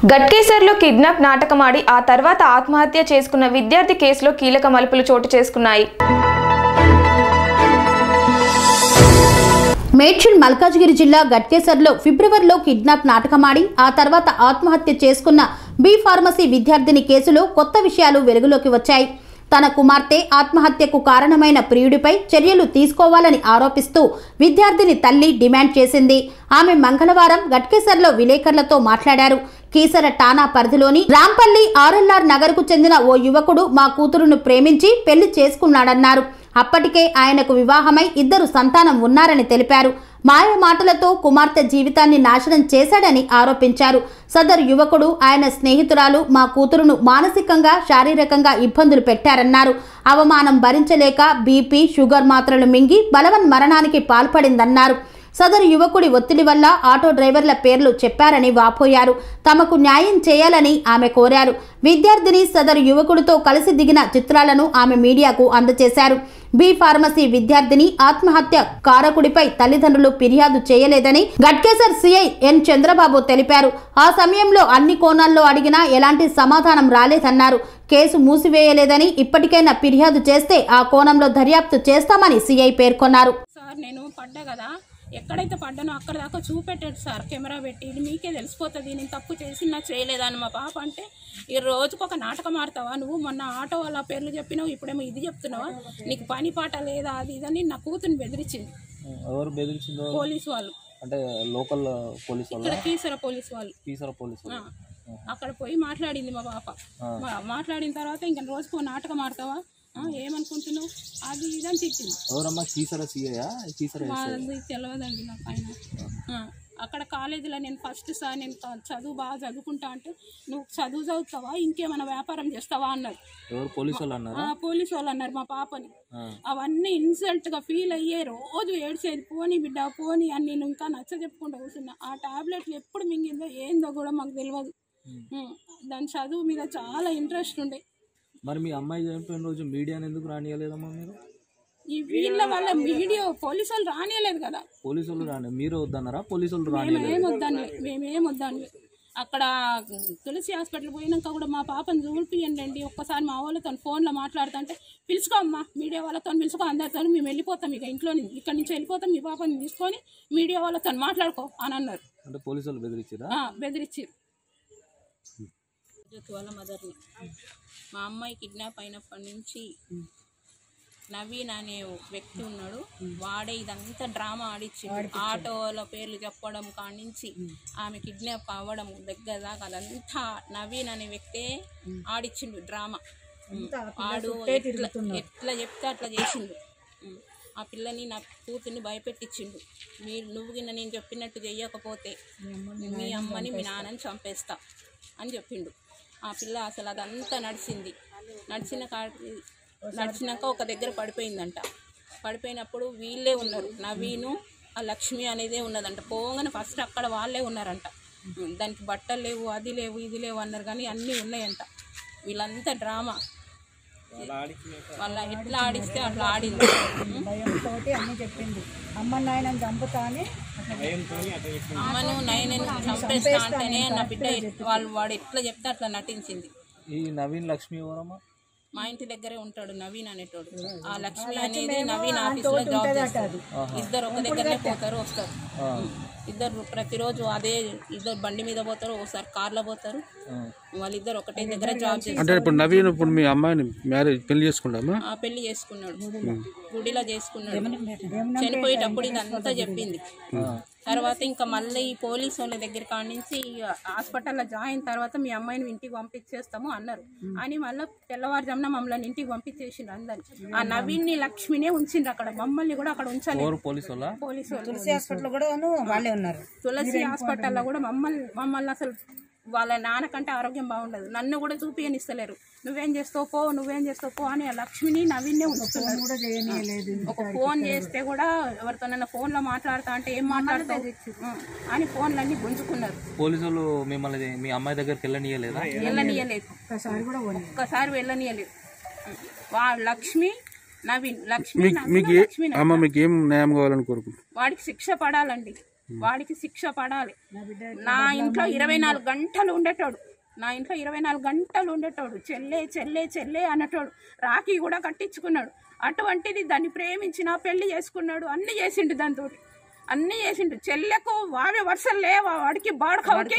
గట్కేసర్లో kidnap నాటకమాడి ఆ తర్వాత ఆత్మహత్య చేసుకున్న విద్యార్థి కేసులో కీలక మలుపులు చోటు చేసుకున్నాయి. మేడ్చల్ మల్కాజ్గిరి జిల్లా గట్కేసర్లో ఫిబ్రవరిలో కిడ్నాప్ నాటకమాడి ఆ తర్వాత ఆత్మహత్య చేసుకున్న బి ఫార్మసీ విద్యార్థిని కేసులో కొత్త విషయాలు వెలుగులోకి వచ్చాయి. తన కుమార్తె ఆత్మహత్యకు కారణమైన ప్రియుడిపై చర్యలు తీసుకోవాలని ఆరోపిస్తూ విద్యార్థిని తల్లి డిమాండ్ చేసింది. ఆమె మంగళవారం గట్కేసర్లో విలేకరులతో మాట్లాడారు. కీసర ఠాణా పరిధిలోని రాంపల్లి ఆర్ఎల్ఆర్ నగర్కు చెందిన ఓ యువకుడు మా కూతురును ప్రేమించి పెళ్లి చేసుకున్నాడన్నారు. అప్పటికే ఆయనకు వివాహమై 2 సంతానం ఉన్నారని తెలిపారు. మాయ మాటలతో కుమార్తె జీవితాన్ని నాశనం చేశాడని ఆరోపించారు. సదరు యువకుడు ఆయన స్నేహితురాలు మా కూతురును మానసికంగా శారీరకంగా ఇబ్బందులు పెట్టారన్నారు. అవమానం భరించలేక బీపీ షుగర్ మాత్రలు మింగి బలవన్ మరణానికి పాల్పడిందన్నారు. సదరు యువకుడి ఒత్తిడి వల్ల ఆటో డ్రైవర్ల పేర్లు చెప్పారని వాపోయారు. తమకు న్యాయం చేయాలని ఆమె కోరారు. విద్యార్థిని సదరు యువకుడితో కలిసి దిగిన చిత్రాలను ఆమె మీడియాకు అందజేశారు. బి ఫార్మసీ విద్యార్థిని ఆత్మహత్య కారకుడిపై తల్లిదండ్రులు ఫిర్యాదు చేయలేదని గట్కేసర్ సిఐ ఎన్ చంద్రబాబు తెలిపారు. ఆ సమయంలో అన్ని కోణాల్లో అడిగినా ఎలాంటి సమాధానం రాలేదన్నారు. కేసు మూసివేయలేదని ఇప్పటికైనా ఫిర్యాదు చేస్తే ఆ కోణంలో దర్యాప్తు చేస్తామని సిఐ పేర్కొన్నారు. నేను పడ్డా కదా, ఎక్కడైతే పడ్డానో అక్కడ దాకా చూపెట్టాడు సార్ కెమెరా పెట్టి. ఇది మీకే తెలిసిపోతుంది నేను తప్పు చేసినా చేయలేదని. మా పాప అంటే ఈ రోజుకొక నాటకం ఆడతావా నువ్వు, మొన్న ఆటో వాళ్ళ పేర్లు చెప్పినావు, ఇప్పుడేమో ఇది చెప్తున్నావా, నీకు పని పాట లేదా, అది ఇదని నా కూతుర్ని బెదిరించింది. ఎవరు బెదిరించింది? పోలీసు వాళ్ళు, అంటే లోకల్ పోలీసు వాళ్ళు, ఇక్కడ కీసర పోలీసు వాళ్ళు. కీసర పోలీసు అక్కడ పోయి మాట్లాడింది మా పాప. మాట్లాడిన తర్వాత ఇంకా రోజుకో నాటకం ఆడతావా, ఏమనుకుంటున్నావు, అది ఇదని తిట్టింది. ఎవరమ్మా? కీసర సిఐయా? కీసర తెలియదండి నాకు ఆయన. అక్కడ కాలేజీలో నేను ఫస్ట్ సార్ నేను చదువు బాగా చదువుకుంటా అంటే నువ్వు చదువుతావా ఇంకేమైనా వ్యాపారం చేస్తావా అన్నారు. పోలీసు వాళ్ళు అన్నారు. పోలీసు వాళ్ళు అన్నారు మా పాపని. అవన్నీ ఇన్సల్ట్ గా ఫీల్ అయ్యే రోజు ఏడ్చేది, పోనీ బిడ్డ పోనీ అని నేను ఇంకా నచ్చ చెప్పుకుంటూ కూర్చున్నా. ఆ టాబ్లెట్లు ఎప్పుడు మింగిందో ఏందో కూడా మాకు తెలియదు. దాని చదువు మీద చాలా ఇంట్రెస్ట్ ఉండే. మరి మీ అమ్మాయి చనిపోయిన రోజు మీడియాని ఎందుకు రానియలేదమ్మా మీరు? ఈ వీళ్ళ వల్ల మీడియా పోలీసు వాళ్ళు రానియలేదు కదా. పోలీసు వాళ్ళు రాని మీరు వద్దన్నారా? పోలీసు వాళ్ళు రానియలేదు. మేమేం వద్దాను. అక్కడ తులసి హాస్పిటల్ పోయినాక కూడా మా పాపను చూపియండి ఒక్కసారి మా వాళ్ళతో ఫోన్లో మాట్లాడుతుంటే పిలుచుకో అమ్మా, మీడియా వాళ్ళతో పిలుచుకో, అందరితో మేము వెళ్ళిపోతాం, ఇక ఇంట్లో ఇక్కడ నుంచి వెళ్ళిపోతాం, మీ పాపని తీసుకొని మీడియా వాళ్ళతో మాట్లాడుకో అని అన్నారు. అంటే పోలీసు వాళ్ళు బెదిరించారా? బెదిరించారు. వాళ్ళ మదర్ని. మా అమ్మాయి కిడ్నాప్ అయినప్పటి నుంచి నవీన్ అనే వ్యక్తి ఉన్నాడు, వాడే ఇదంతా డ్రామా ఆడిచ్చిండు. ఆటోల పేర్లు చెప్పడం కానించి ఆమె కిడ్నాప్ అవ్వడం దగ్గర దాకా అదంతా నవీన్ అనే వ్యక్తే ఆడిచ్చిండు డ్రామా. వాడు ఎట్లా చెప్తే అట్లా చేసిండు. ఆ పిల్లని నా కూతుర్ని భయపెట్టించిండు. నువ్వు కింద నేను చెప్పినట్టు చెయ్యకపోతే మీ అమ్మని మీ నాన్నని చంపేస్తా అని చెప్పిండు. ఆ పిల్ల అసలు అదంతా నడిచినాక ఒక దగ్గర పడిపోయిందంట. పడిపోయినప్పుడు వీళ్ళే ఉన్నారు, నవీను ఆ లక్ష్మి అనేదే ఉన్నదంట. పోగానే ఫస్ట్ అక్కడ వాళ్ళే ఉన్నారంట. దానికి బట్టలు లేవు, అది లేవు, ఇది లేవు అన్నారు, కానీ అన్నీ ఉన్నాయంట. వీళ్ళంతా డ్రామా వాళ్ళ ఎట్లా ఆడిస్తే అట్లా ఆడింది. అమ్మను నయనని చంపేస్తా అంటేనే నా బిడ్డ వాడు ఎట్లా చెప్తే అట్లా నటించింది. ఈ నవీన్ లక్ష్మి ఎవరమ్మా? మా ఇంటి దగ్గరే ఉంటాడు నవీన్ అనేటోడు. ఆ లక్ష్మి అనేది నవీన్ ఆఫీస్ లో జాబ్ చేస్తారు. ఇద్దరు ఒక దగ్గరనే పోతారు వస్తారు. ఇద్దరు ప్రతిరోజు ఇద్దరు బండి మీద పోతారు, ఒకసారి కార్లో పోతారు. వాళ్ళిద్దరు ఒకటే దగ్గర జాబ్ చేస్తారు. అంటే ఇప్పుడు నవీన్ ఇప్పుడు మీ అమ్మాయిని పెళ్లి చేసుకున్నాడు, గుడిలో చేసుకున్నాడు. చనిపోయేటప్పుడు ఇదంతా చెప్పింది. తర్వాత ఇంకా మళ్ళీ ఈ పోలీసు వాళ్ళ దగ్గర కాడి నుంచి హాస్పిటల్లో జాయిన్ తర్వాత మీ అమ్మాయిని ఇంటికి పంపించేస్తాము అన్నారు అని మళ్ళీ తెల్లవారుజామున మమ్మల్ని ఇంటికి పంపించేసిండ్రు అందరిని. ఆ నవీన్ ని లక్ష్మినే ఉంచిండ్రు అక్కడ, మమ్మల్ని కూడా అక్కడ ఉంచలేదు. పోలీసు తులసి హాస్పిటల్ కూడా వాళ్ళే ఉన్నారు. తులసి హాస్పిటల్లో కూడా మమ్మల్ని అసలు వాళ్ళ నాన్నకంటే ఆరోగ్యం బాగుండదు, నన్ను కూడా చూపియనిస్తలేరు. నువ్వేం చేస్తావు పో అని ఆ లక్ష్మిని నవీన్నే ఉంచుతున్నారు. ఒక ఫోన్ చేస్తే కూడా ఎవరితోనైనా ఫోన్లో మాట్లాడతా అంటే ఏం మాట్లాడతావు అని ఫోన్లన్నీ గుంజుకున్నారు. పోలీసులు మిమ్మల్ని మీ అమ్మాయి దగ్గరికి వెళ్ళనీయలేదు. ఒక్కసారి వెళ్ళనీయలేదు. లక్ష్మి నవీన్ మీకు ఏం న్యాయం కావాలని కోరుకుంటున్నారు? వాడికి శిక్ష పడాలండి. వాడికి శిక్ష పడాలి. నా ఇంట్లో 24 గంటలు ఉండేటోడు, నా ఇంట్లో 24 గంటలు ఉండేటోడు, చెల్లె చెల్లె చెల్లె అన్నటోడు, రాఖీ కూడా కట్టించుకున్నాడు. అటువంటిది దాన్ని ప్రేమించిన పెళ్లి చేసుకున్నాడు, అన్ని చేసిండు, దాంతో అన్ని చేసిండు. చెల్లెకు వావి వరుసలు లేవా వాడికి, బాడకవుకి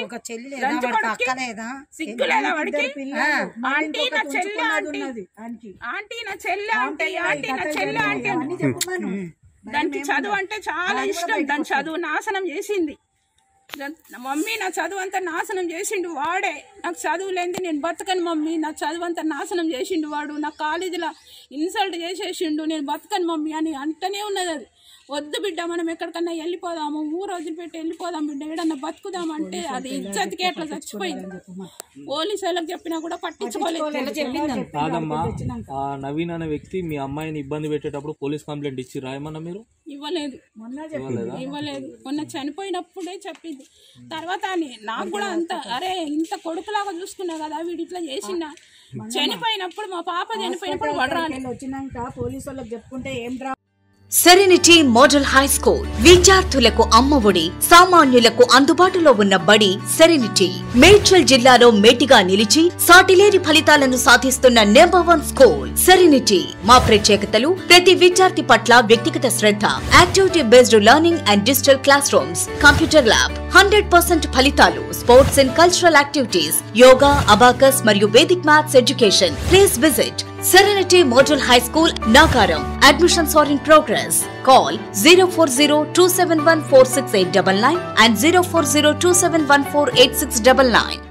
సిగ్గు లేదా వాడికి? ఆంటీ నా చెల్లె, ఆంటీ ఆంటీ నా చెల్లె, ఆంటీ ఆంటీ నా చెల్లె ఆంటీ. దానికి చదువు అంటే చాలా ఇష్టం, దాని చదువు నాశనం చేసింది. మమ్మీ నా చదువు అంతా నాశనం చేసిండు వాడే, నాకు చదువు లేనిది నేను బతకను మమ్మీ, నా చదువు అంతా నాశనం చేసిండు వాడు, నా కాలేజీలో ఇన్సల్ట్ చేసేసిండు, నేను బతకను మమ్మీ అని అంటనే ఉన్నది. అది వద్దు బిడ్డ, మనం ఎక్కడికన్నా వెళ్ళిపోదాము, ఊరు వదిలిపెట్టి వెళ్ళిపోదాం బిడ్డ, ఏడన్నా బతుకుదామంటే అది ఇజ్జతికి ఎట్లా చచ్చిపోయింది. పోలీసు వాళ్ళకి చెప్పినా కూడా పట్టించుకోలేదు. కాదమ్మా, ఆ నవీన్ అనే వ్యక్తి మీ అమ్మాయిని ఇబ్బంది పెట్టేటప్పుడు పోలీస్ కంప్లైంట్ ఇచ్చి రాయమన్నా మీరు? ఇవ్వలేదు. మొన్న చనిపోయినప్పుడే చెప్పింది. తర్వాత నాకు కూడా అంత అరే ఇంత కొడుకులాగా చూసుకున్నా కదా వీడు ఇట్లా చేసిందా, చనిపోయినప్పుడు మా పాప చనిపోయినప్పుడు వడరాలి వచ్చినాక పోలీసు వాళ్ళకి చెప్పుకుంటే ఏం సెరెనిటీ మోడల్ హై స్కూల్ విద్యార్థులకు అమ్మఒడి, సామాన్యులకు అందుబాటులో ఉన్న బడి సెరెనిటీ. మేడ్చల్ జిల్లాలో మేటిగా నిలిచి సాటిలేని ఫలితాలను సాధిస్తున్న నంబర్ 1 స్కూల్ సెరెనిటీ. మా ప్రత్యేకతలు ప్రతి విద్యార్థి పట్ల వ్యక్తిగత శ్రద్ధ, activity based learning and digital classrooms, computer lab, 100% ఫలితాలు, sports and cultural activities, yoga, abacus మరియు vedic maths education. Please visit Serenity Model High School, Nagaram. Admissions are in progress. Call 040-271-46899 and 040-271-48699.